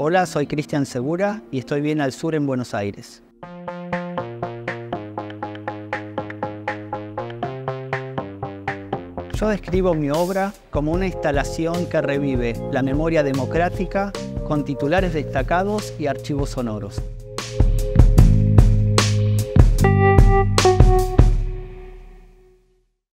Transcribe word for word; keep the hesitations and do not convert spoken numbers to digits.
Hola, soy Cristian Segura y estoy bien al sur en Buenos Aires. Yo describo mi obra como una instalación que revive la memoria democrática con titulares destacados y archivos sonoros.